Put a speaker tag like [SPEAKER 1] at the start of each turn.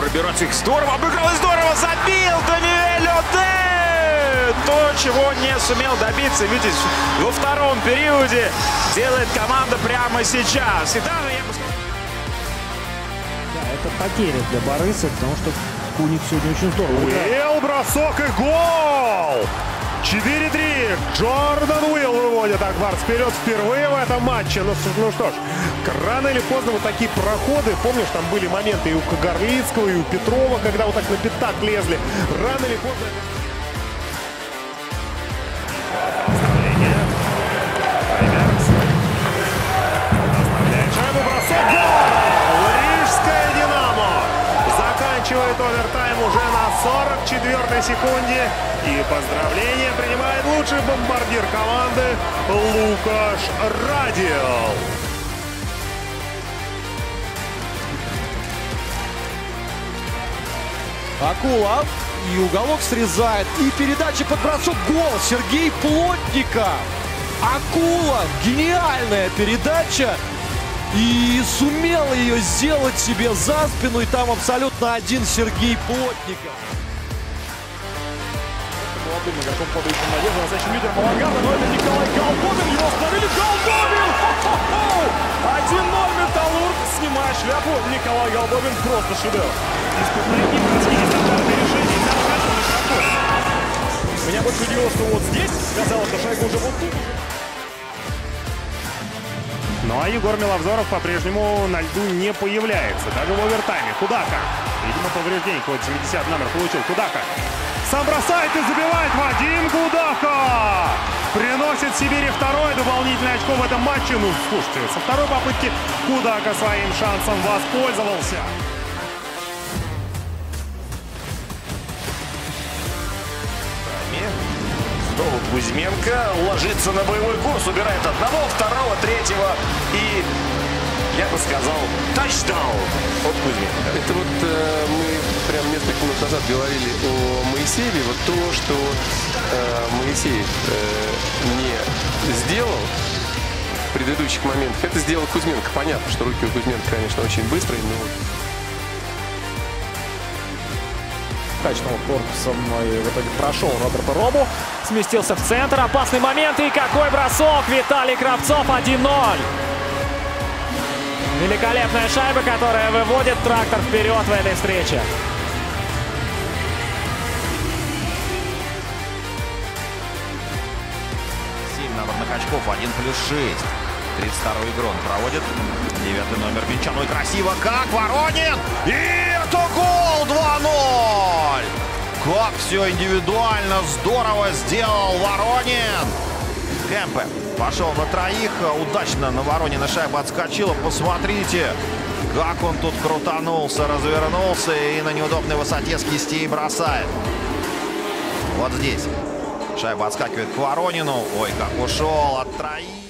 [SPEAKER 1] пробираться их здорово, обыграл и здорово забил Даниэль Оде! То, чего не сумел добиться, видите, во втором периоде делает команда прямо сейчас. И даже, я бы сказал...
[SPEAKER 2] Да, это потеря для Бориса, потому что Куник сегодня очень здорово играет.
[SPEAKER 3] Бросок и гол! 4-3. Джордан Уилл выводит Ак Барс вперед впервые в этом матче. Ну что ж, рано или поздно вот такие проходы. Помнишь, там были моменты и у Кагарлицкого, и у Петрова, когда вот так на пятак лезли. Рано или поздно... Оставляет шайбу, бросок, гол! Рижская «Динамо» заканчивает овертайм уже на 44-й секунде. И поздравления принимает лучший бомбардир команды Лукаш Радил.
[SPEAKER 4] Акула. И уголок срезает. И передача под бросок. Гол. Сергей Плотников. Акула. Гениальная передача. И сумел ее сделать себе за спину. И там абсолютно один Сергей Плотников.
[SPEAKER 5] Молодым игроком подающим надежду, настоящим лидером авангарда, но это Николай Голбобин, его остановили, Голбобин! 1-0 Металлург, снимает шляпу, Николай Голбобин, просто шедевр. Меня больше удивило, что вот здесь, казалось, что шайба уже вот тут.
[SPEAKER 3] Ну а Егор Миловзоров по-прежнему на льду не появляется, даже в овертайме. Кудака, видимо, повреждение, какой-то 70 номер получил. Кудака сам бросает и забивает Вадим Кудака. Приносит Сибири второе дополнительное очко в этом матче. Ну, слушайте, со второй попытки Кудака своим шансом воспользовался.
[SPEAKER 1] Снова Кузьменко ложится на боевой курс, убирает одного, второго, третьего и, я бы сказал, тачдаун от Кузьменко.
[SPEAKER 6] Это вот мы прям несколько минут назад говорили о Моисееве. Вот то, что Моисеев не сделал в предыдущих моментах, это сделал Кузьменко. Понятно, что руки у Кузьменко, конечно, очень быстрые, но...
[SPEAKER 5] Качнул корпусом и в итоге прошел Роберто Робу. Сместился в центр. Опасный момент. И какой бросок! Виталий Кравцов 1-0. Великолепная шайба, которая выводит трактор вперед в этой встрече.
[SPEAKER 1] Номер Накачков 1+6. 32-й игру он проводит. 9-й номер Венчан. Ну и красиво как Воронин! И это гол 2-0! Как все индивидуально здорово сделал Воронин! Кемпе пошел на троих. Удачно на Воронина шайба отскочила. Посмотрите, как он тут крутанулся, развернулся и на неудобной высоте с кистей бросает. Вот здесь. Шайба отскакивает к Воронину. Ой, как ушел от троих.